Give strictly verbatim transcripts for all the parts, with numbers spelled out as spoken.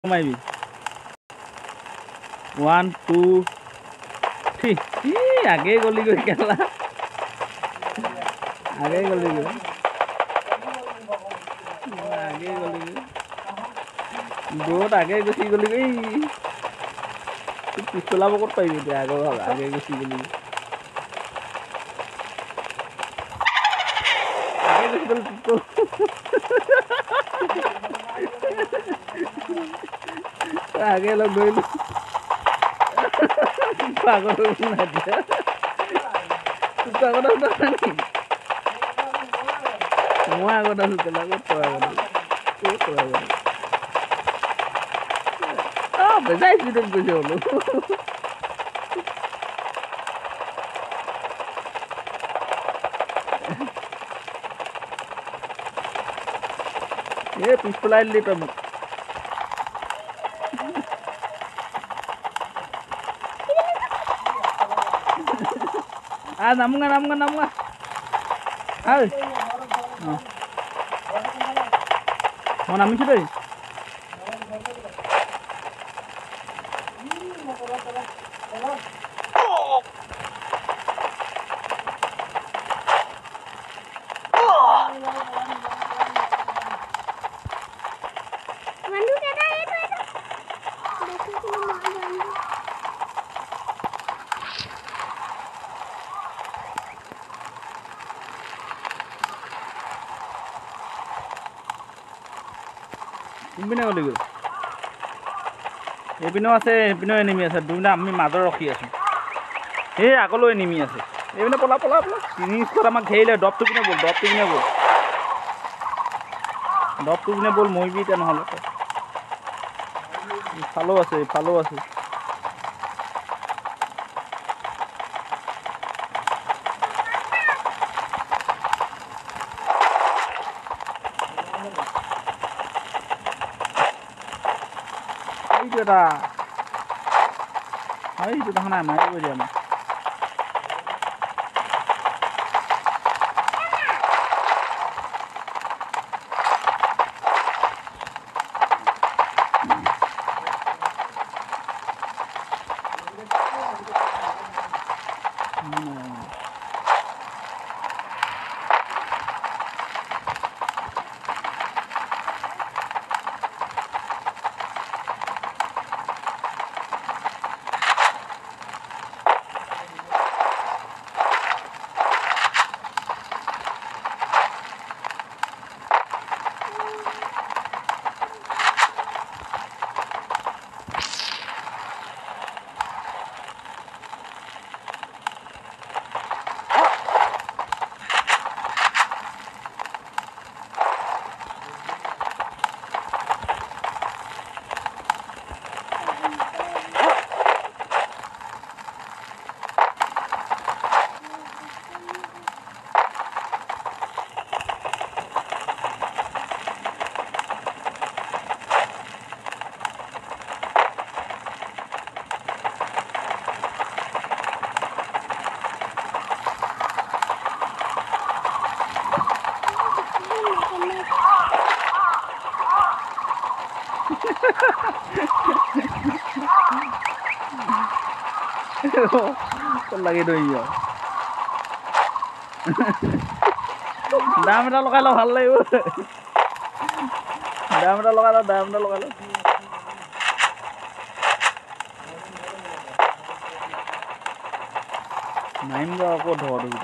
মাৰিবি one two three ই আগেই গলি গৈ কেলা আগেই গলি গৈ আগেই গলি গৈ দৌৰত আগেই গুচি গলি গৈ পিছ পেলাব ক'ত পাৰিবি এতিয়া আগৰ আগেই গুচি গলি আগেই গুচি গলি आगे लोग गई पागल हो ना दिया तू पागल हो ना नहीं मुआ को डाल के लगो तो आगो तो तो आगो आ बजाई सीधे गुजो लो ये पिछला ले तो ah namunga namunga namunga ay mau namin sih deh ইপিনে গলি গৈ এইপিনেও আছে এইপিনেও এনিমি আছে দুইটা আমি মাজত ৰখি আছো এই আগলৈ এনিমি আছে এইপিনে পলা পলা পলা তিনি স্কট আমাক ঘেৰিলে ডপটো পিনে বল ডপটো পিনে বল ডপটো পিনে বল মৰিবি এতিয়া নহ'লে ইফালেও আছে ইফালেও আছে itu dah, ayo itu dah mana main aja ni. Kok lagi doi ya. Dam এটা লগাই ল ভাল লাগিব। দাম এটা লগাই ল দাম এটা লগাই ল। নাইম গা আকৌ ধৰ দিবি।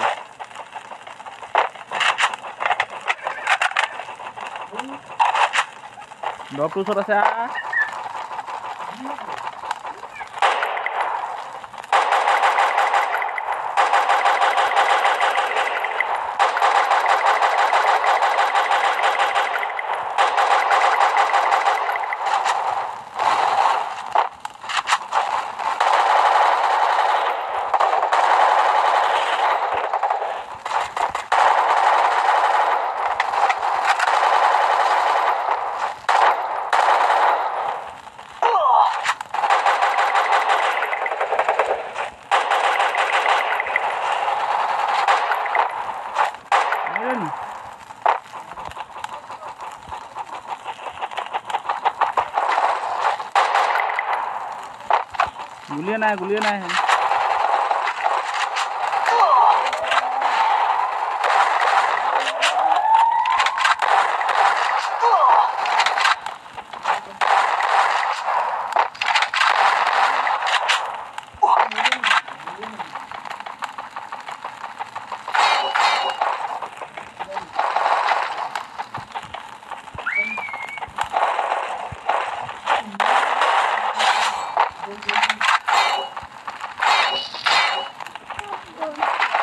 ডপটো ওচৰত আছে আ গুলিয়ে নাই গুলিয়ে নাই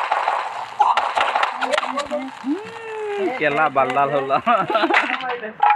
কেলা বালদাল হল